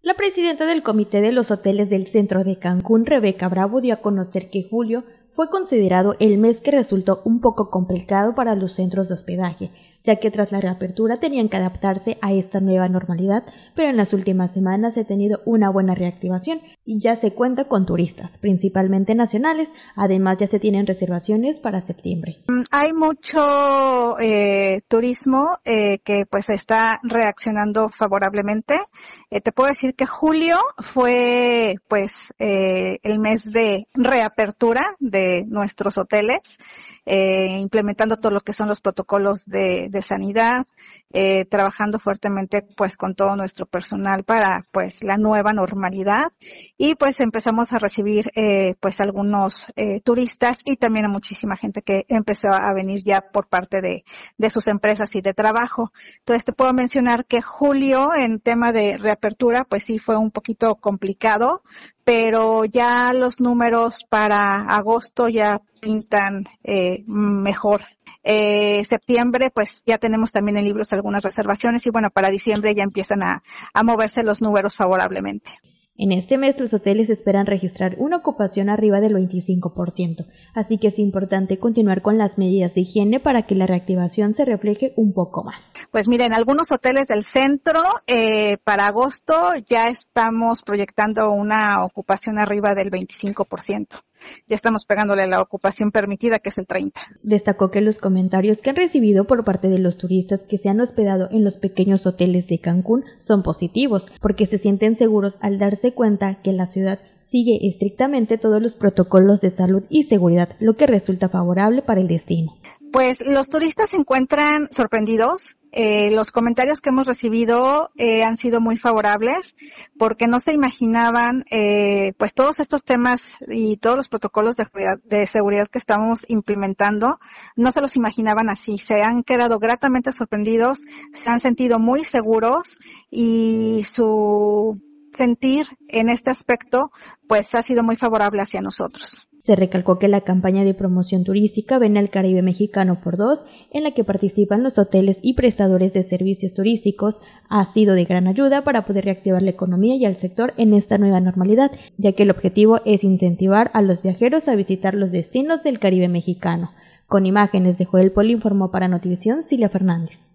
La presidenta del Comité de los Hoteles del Centro de Cancún, Rebeca Bravo, dio a conocer que julio fue considerado el mes que resultó un poco complicado para los centros de hospedaje, ya que tras la reapertura tenían que adaptarse a esta nueva normalidad, pero en las últimas semanas se ha tenido una buena reactivación y ya se cuenta con turistas, principalmente nacionales. Además ya se tienen reservaciones para septiembre. Hay mucho turismo que pues está reaccionando favorablemente. Te puedo decir que julio fue pues el mes de reapertura de nuestros hoteles, implementando todo lo que son los protocolos de sanidad, trabajando fuertemente pues con todo nuestro personal para pues la nueva normalidad, y pues empezamos a recibir pues algunos turistas y también a muchísima gente que empezó a venir ya por parte de sus empresas y de trabajo. Entonces te puedo mencionar que julio en tema de reapertura pues sí fue un poquito complicado, pero ya los números para agosto ya pintan mejor. Septiembre pues ya tenemos también en libros algunas reservaciones y bueno, para diciembre ya empiezan a moverse los números favorablemente. En este mes los hoteles esperan registrar una ocupación arriba del 25%, así que es importante continuar con las medidas de higiene para que la reactivación se refleje un poco más. Pues mira, en algunos hoteles del centro para agosto ya estamos proyectando una ocupación arriba del 25%. Ya estamos pegándole a la ocupación permitida, que es el 30%. Destacó que los comentarios que han recibido por parte de los turistas que se han hospedado en los pequeños hoteles de Cancún son positivos, porque se sienten seguros al darse cuenta que la ciudad sigue estrictamente todos los protocolos de salud y seguridad, lo que resulta favorable para el destino. Pues los turistas se encuentran sorprendidos. Los comentarios que hemos recibido han sido muy favorables porque no se imaginaban pues todos estos temas y todos los protocolos de seguridad que estamos implementando, no se los imaginaban así. Se han quedado gratamente sorprendidos, se han sentido muy seguros y su sentir en este aspecto pues ha sido muy favorable hacia nosotros. Se recalcó que la campaña de promoción turística Ven al Caribe Mexicano por 2, en la que participan los hoteles y prestadores de servicios turísticos, ha sido de gran ayuda para poder reactivar la economía y al sector en esta nueva normalidad, ya que el objetivo es incentivar a los viajeros a visitar los destinos del Caribe mexicano. Con imágenes de Joel Poli informó para Notivisión Cilia Fernández.